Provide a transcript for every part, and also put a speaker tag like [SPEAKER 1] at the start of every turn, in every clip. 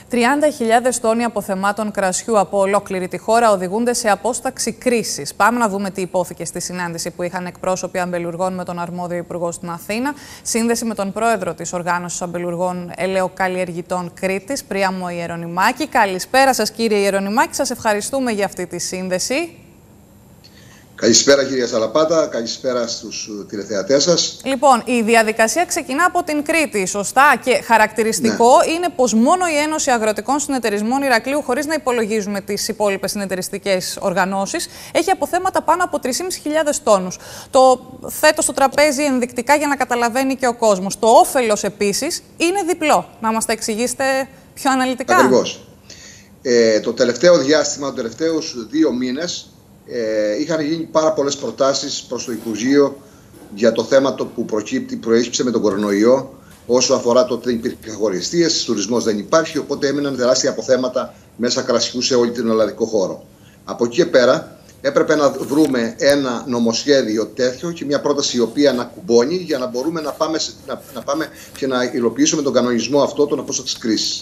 [SPEAKER 1] 30.000 τόνοι αποθεμάτων κρασιού από ολόκληρη τη χώρα οδηγούνται σε απόσταξη κρίσης. Πάμε να δούμε τι υπόθηκε στη συνάντηση που είχαν εκπρόσωποι αμπελουργών με τον αρμόδιο υπουργό στην Αθήνα. Σύνδεση με τον πρόεδρο της Οργάνωσης Αμπελουργών Ελαιοκαλλιεργητών Κρήτης, Πρίαμο Ιερονυμάκη. Καλησπέρα σας, κύριε Ιερονυμάκη. Σας ευχαριστούμε για αυτή τη σύνδεση.
[SPEAKER 2] Καλησπέρα, κυρία Σαλαπάτα. Καλησπέρα στους τηλεθεατές σας.
[SPEAKER 1] Λοιπόν, η διαδικασία ξεκινά από την Κρήτη, σωστά. Και χαρακτηριστικό είναι πως μόνο η Ένωση Αγροτικών Συνεταιρισμών Ηρακλείου, χωρίς να υπολογίζουμε τις υπόλοιπες συνεταιριστικές οργανώσεις, έχει αποθέματα πάνω από 3.500 τόνους. Το θέτω στο τραπέζι ενδεικτικά για να καταλαβαίνει και ο κόσμος. Το όφελος επίσης είναι διπλό. Να μας τα εξηγήσετε πιο αναλυτικά.
[SPEAKER 2] Ακριβώς. Το τελευταίο διάστημα, τους τελευταίους 2 μήνες, είχαν γίνει πάρα πολλές προτάσεις προς το Υπουργείο για το θέμα το που προέκυψε με τον κορονοϊό, όσο αφορά το ότι δεν υπήρχαν χωριστίες, τουρισμός δεν υπάρχει, οπότε έμειναν τεράστια αποθέματα μέσα κρασιού σε όλη τον ελλαδικό χώρο. Από εκεί και πέρα έπρεπε να βρούμε ένα νομοσχέδιο τέτοιο και μια πρόταση η οποία να κουμπώνει για να μπορούμε να πάμε και να υλοποιήσουμε τον κανονισμό αυτό των απόστασης κρίσης.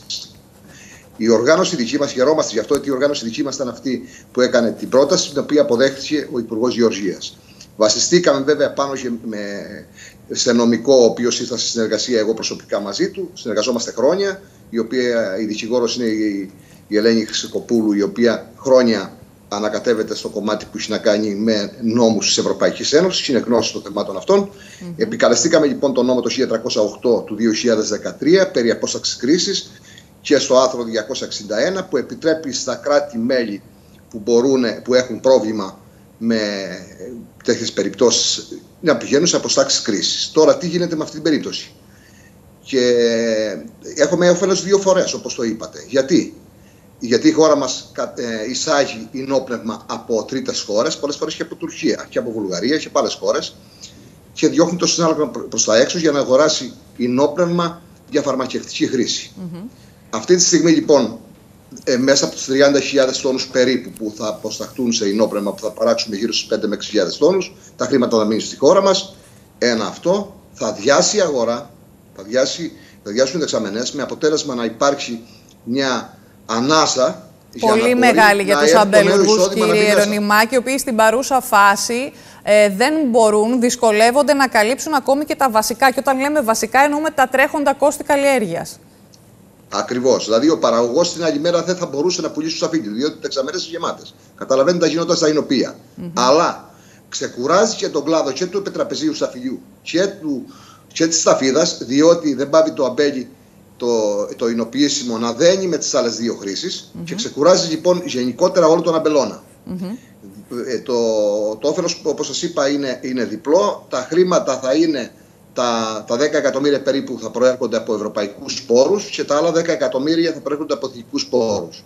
[SPEAKER 2] Η οργάνωση δική μας, χαιρόμαστε γι' αυτό, ότι η οργάνωση δική μας ήταν αυτή που έκανε την πρόταση, την οποία αποδέχτηκε ο Υπουργός Γεωργίας. Βασιστήκαμε βέβαια πάνω και σε νομικό, ο οποίος ήρθα σε συνεργασία εγώ προσωπικά μαζί του. Συνεργαζόμαστε χρόνια. Η δικηγόρος είναι η Ελένη Χρυσοκοπούλου, η οποία χρόνια ανακατεύεται στο κομμάτι που έχει να κάνει με νόμους της Ευρωπαϊκής Ένωσης, είναι γνώση των θεμάτων αυτών. Επικαλεστήκαμε λοιπόν τον νόμο το 1308 του 2013 περί απόσταξης κρίσης και στο άρθρο 261 που επιτρέπει στα κράτη-μέλη που έχουν πρόβλημα με τέτοιες περιπτώσεις να πηγαίνουν σε αποστάξεις κρίσης. Τώρα τι γίνεται με αυτή την περίπτωση? Και έχουμε όφελος 2 φορές, όπως το είπατε. Γιατί η χώρα μας εισάγει ενόπνευμα από τρίτες χώρες, πολλές φορές και από Τουρκία και από Βουλγαρία και από άλλες χώρες, και διώχνει το συνάλλαγμα προς τα έξω για να αγοράσει ενόπνευμα για φαρμακευτική χρήση. Αυτή τη στιγμή λοιπόν μέσα από τους 30.000 τόνους περίπου που θα αποσταχτούν σε ενόπνευμα που θα παράξουμε γύρω στους 5 με 6.000 τόνους, τα χρήματα θα μείνουν στη χώρα μας. Αυτό θα διάσει η αγορά, θα διάσουν οι δεξαμενές, με αποτέλεσμα να υπάρξει μια ανάσα.
[SPEAKER 1] Πολύ μεγάλη για τους αμπελουργούς, κύριε Ιερονυμάκη, οι οποίοι στην παρούσα φάση δεν μπορούν, δυσκολεύονται να καλύψουν ακόμη και τα βασικά. Και όταν λέμε βασικά εννοούμε τα τρέχοντα κόστη καλλιέργειας.
[SPEAKER 2] Ακριβώς. Δηλαδή, ο παραγωγός την άλλη μέρα δεν θα μπορούσε να πουλήσει στο σταφύλι, διότι οι δεξαμενές είναι γεμάτες. Καταλαβαίνετε τα γινόταν στα εινοπία. Αλλά ξεκουράζει και τον κλάδο και του επιτραπεζίου σταφυλιού και της σταφίδας, διότι δεν πάβει το αμπέλι το εινοποιήσιμο να δένει με τις άλλες 2 χρήσεις και ξεκουράζει λοιπόν γενικότερα όλο τον αμπελώνα. Το όφελος, όπως σας είπα, είναι διπλό. Τα χρήματα θα είναι τα 10 εκατομμύρια περίπου θα προέρχονται από ευρωπαϊκούς πόρους και τα άλλα 10 εκατομμύρια θα προέρχονται από εθνικούς πόρους.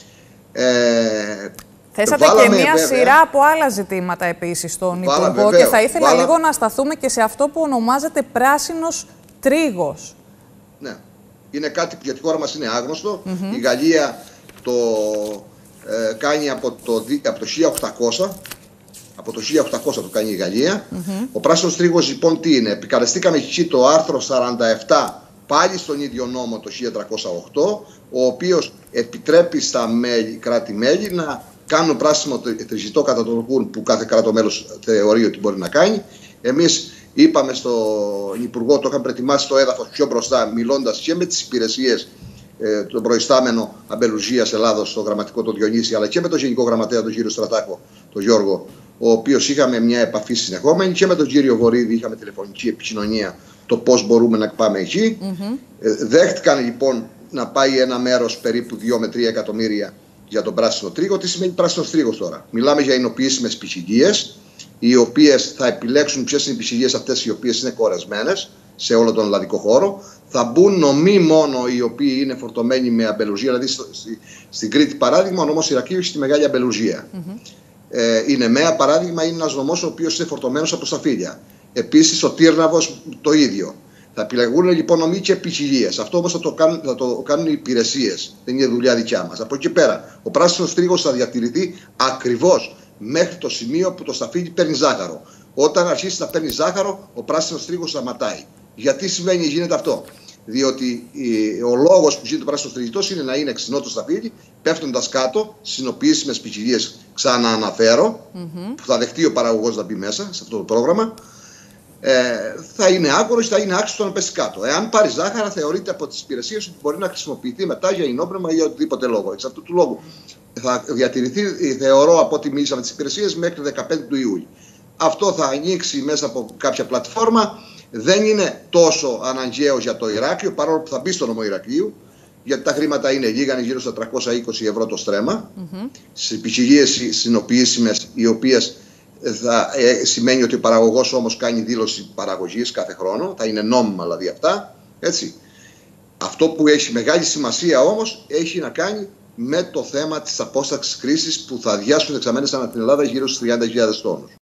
[SPEAKER 1] Θέσατε και μία σειρά από άλλα ζητήματα επίσης στον Υπουργό και θα ήθελα λίγο να σταθούμε και σε αυτό που ονομάζεται πράσινος τρίγος.
[SPEAKER 2] Ναι, είναι κάτι που για τη χώρα μας είναι άγνωστο. Η Γαλλία το κάνει από το 1800. Από το 1800 το κάνει η Γαλλία. Ο πράσινος τρίγος λοιπόν τι είναι? Επικαλεστήκαμε εκεί το άρθρο 47 πάλι στον ίδιο νόμο το 1308, ο οποίος επιτρέπει στα κράτη-μέλη να κάνουν πράσινο τριζητό κατά τον που κάθε κράτο μέλος θεωρεί ότι μπορεί να κάνει. Εμείς είπαμε στον Υπουργό, το είχαμε προετοιμάσει στο έδαφος πιο μπροστά, μιλώντας και με τις υπηρεσίες, τον προϊστάμενο Αμπελουργίας Ελλάδος, το γραμματικό τον Διονύση, αλλά και με τον Γενικό Γραμματέα, τον κύριο Στρατάκο, τον Γιώργο, ο οποίος είχαμε μια επαφή συνεχόμενη, και με τον κύριο Βορύδη είχαμε τηλεφωνική επικοινωνία το πώς μπορούμε να πάμε εκεί. Δέχτηκαν λοιπόν να πάει ένα μέρος περίπου 2 με 3 εκατομμύρια για τον πράσινο τρίγο. Τι σημαίνει πράσινος τρίγος τώρα? Μιλάμε για εινοποιήσιμες ποικιλίες, οι οποίες θα επιλέξουν ποιες είναι οι ποικιλίες αυτές οι οποίες είναι κορεσμένες σε όλο τον ελλαδικό χώρο. Θα μπουν νομοί μόνο οι οποίοι είναι φορτωμένοι με αμπελουργία. Δηλαδή στην Κρήτη, παράδειγμα, ο νομός Ηρακλείου έχει τη μεγάλη αμπελουργία. Η Νεμαία, παράδειγμα, είναι ένας νομός ο οποίος είναι φορτωμένος από σταφύλια. Επίσης ο Τύρναβος το ίδιο. Θα επιλεγούν λοιπόν νομοί και ποικιλίες. Αυτό όμως θα το κάνουν οι υπηρεσίες. Δεν είναι δουλειά δικιά μας. Από εκεί πέρα, ο πράσινος τρίγος θα διατηρηθεί ακριβώς μέχρι το σημείο που το σταφύλι παίρνει ζάχαρο. Όταν αρχίσει να παίρνει ζάχαρο, ο πράσινος τρίγος σταματάει. Γιατί γίνεται αυτό? Διότι ο λόγος που γίνεται το πράσινο στριγγυλός είναι να είναι ξινό το σταφύλι, πέφτοντας κάτω, συνοποιήσιμες ποικιλίες, ξανααναφέρω, που θα δεχτεί ο παραγωγός να μπει μέσα σε αυτό το πρόγραμμα. Θα είναι άκουρος, θα είναι άξιο να πέσει κάτω. Εάν πάρει ζάχαρα, θεωρείται από τις υπηρεσίες ότι μπορεί να χρησιμοποιηθεί μετά για υνόπνευμα ή για οτιδήποτε λόγο. Εξ αυτού του λόγου θα διατηρηθεί, θεωρώ, από ό,τι μίλησα με τις υπηρεσίες, μέχρι 15 του Ιούλη. Αυτό θα ανοίξει μέσα από κάποια πλατφόρμα. Δεν είναι τόσο αναγκαίο για το Ηράκλειο, παρόλο που θα μπει στο νομό Ηρακλείου, γιατί τα χρήματα είναι λίγα, είναι γύρω στα 320 ευρώ το στρέμμα. Σε ποικιλίες συνοποιήσιμες, οι οποίες σημαίνει ότι ο παραγωγός όμως κάνει δήλωση παραγωγής κάθε χρόνο, θα είναι νόμιμα δηλαδή αυτά. Έτσι. Αυτό που έχει μεγάλη σημασία όμως έχει να κάνει με το θέμα της απόσταξης κρίσης που θα αδειάσουν δεξαμένες ανά την Ελλάδα γύρω στους 30.000 τόνους.